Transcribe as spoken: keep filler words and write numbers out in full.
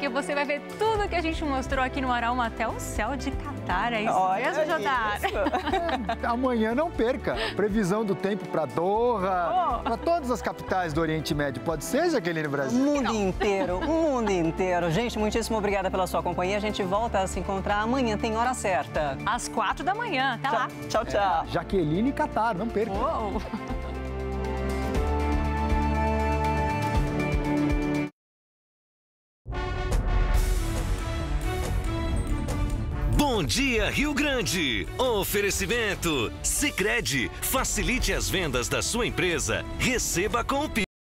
porque você vai ver tudo que a gente mostrou aqui no Aralma até o céu de Catar. É isso Olha mesmo, Jodar? É, amanhã não perca. Previsão do tempo para Doha, Oh. para todas as capitais do Oriente Médio. Pode ser, Jaqueline O Brasil? mundo inteiro, o mundo inteiro. Gente, muitíssimo obrigada pela sua companhia. A gente volta a se encontrar amanhã, tem hora certa. Às quatro da manhã. Até lá. Tchau, tchau. Jaqueline e Catar, não perca. Uou. Bom dia, Rio Grande! Oferecimento Sicredi. Facilite as vendas da sua empresa. Receba com o Pix.